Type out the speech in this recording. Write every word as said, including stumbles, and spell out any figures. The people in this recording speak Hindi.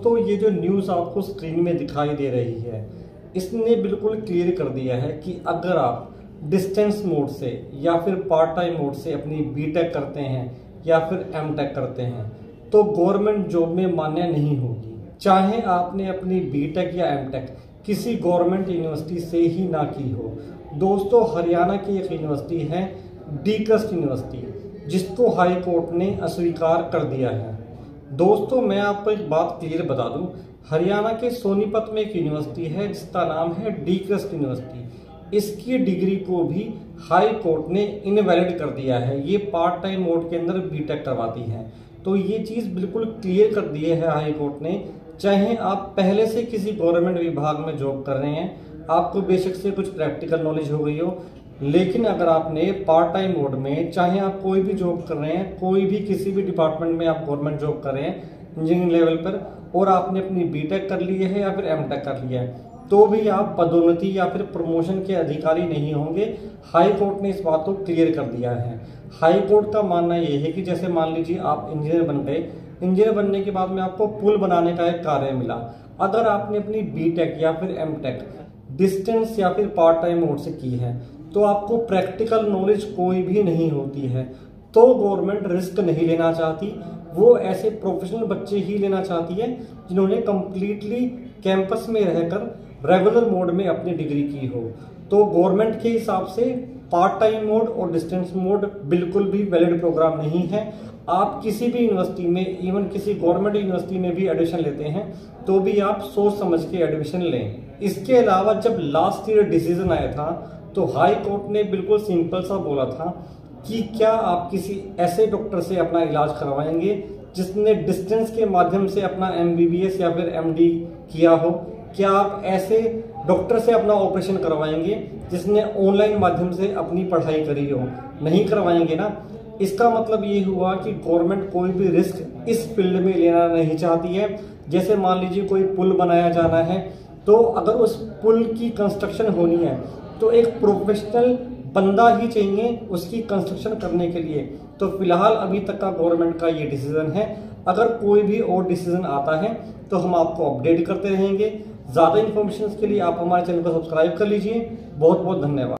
तो ये जो न्यूज़ आपको स्क्रीन में दिखाई दे रही है, इसने बिल्कुल क्लियर कर दिया है कि अगर आप डिस्टेंस मोड से या फिर पार्ट टाइम मोड से अपनी बीटेक करते हैं या फिर एमटेक करते हैं तो गवर्नमेंट जॉब में मान्य नहीं होगी, चाहे आपने अपनी बीटेक या एमटेक किसी गवर्नमेंट यूनिवर्सिटी से ही ना की हो। दोस्तों, हरियाणा की एक यूनिवर्सिटी है डीकस्ट यूनिवर्सिटी, जिसको हाई कोर्ट ने अस्वीकार कर दिया है। दोस्तों, मैं आपको एक बात क्लियर बता दूं, हरियाणा के सोनीपत में एक यूनिवर्सिटी है जिसका नाम है डीकस्ट यूनिवर्सिटी। इसकी डिग्री को भी हाई कोर्ट ने इनवैलिड कर दिया है। ये पार्ट टाइम मोड के अंदर बीटेक करवाती है। तो ये चीज़ बिल्कुल क्लियर कर दी है हाई कोर्ट ने, चाहे आप पहले से किसी गवर्नमेंट विभाग में जॉब कर रहे हैं, आपको बेशक से कुछ प्रैक्टिकल नॉलेज हो गई हो, लेकिन अगर आपने पार्ट टाइम मोड में, चाहे आप कोई भी जॉब कर रहे हैं, कोई भी किसी भी डिपार्टमेंट में आप गवर्नमेंट जॉब कर रहे हैं इंजीनियरिंग लेवल पर, और आपने अपनी बीटेक कर ली है या फिर एमटेक कर लिया है, तो भी आप पदोन्नति या फिर प्रमोशन के अधिकारी नहीं होंगे। हाई कोर्ट ने इस बात को क्लियर कर दिया है। हाई कोर्ट का मानना यह है कि जैसे मान लीजिए आप इंजीनियर बन गए, इंजीनियर बनने के बाद में आपको पुल बनाने का एक कार्य मिला। अगर आपने अपनी बीटेक या फिर एमटेक डिस्टेंस या फिर पार्ट टाइम मोड से की है तो आपको प्रैक्टिकल नॉलेज कोई भी नहीं होती है, तो गवर्नमेंट रिस्क नहीं लेना चाहती। वो ऐसे प्रोफेशनल बच्चे ही लेना चाहती है जिन्होंने कंप्लीटली कैंपस में रहकर रेगुलर मोड में अपनी डिग्री की हो। तो गवर्नमेंट के हिसाब से पार्ट टाइम मोड और डिस्टेंस मोड बिल्कुल भी वैलिड प्रोग्राम नहीं है। आप किसी भी यूनिवर्सिटी में, इवन किसी गवर्नमेंट यूनिवर्सिटी में भी एडमिशन लेते हैं तो भी आप सोच समझ के एडमिशन लें। इसके अलावा जब लास्ट ईयर डिसीजन आया था तो हाई कोर्ट ने बिल्कुल सिंपल सा बोला था कि क्या आप किसी ऐसे डॉक्टर से अपना इलाज करवाएंगे जिसने डिस्टेंस के माध्यम से अपना एमबीबीएस या फिर एमडी किया हो? क्या आप ऐसे डॉक्टर से अपना ऑपरेशन करवाएंगे जिसने ऑनलाइन माध्यम से अपनी पढ़ाई करी हो? नहीं करवाएंगे ना। इसका मतलब ये हुआ कि गवर्नमेंट कोई भी रिस्क इस फील्ड में लेना नहीं चाहती है। जैसे मान लीजिए कोई पुल बनाया जाना है, तो अगर उस पुल की कंस्ट्रक्शन होनी है तो एक प्रोफेशनल बंदा ही चाहिए उसकी कंस्ट्रक्शन करने के लिए। तो फिलहाल अभी तक का गवर्नमेंट का ये डिसीजन है। अगर कोई भी और डिसीजन आता है तो हम आपको अपडेट करते रहेंगे। ज़्यादा इन्फॉर्मेशन के लिए आप हमारे चैनल को सब्सक्राइब कर लीजिए। बहुत बहुत धन्यवाद।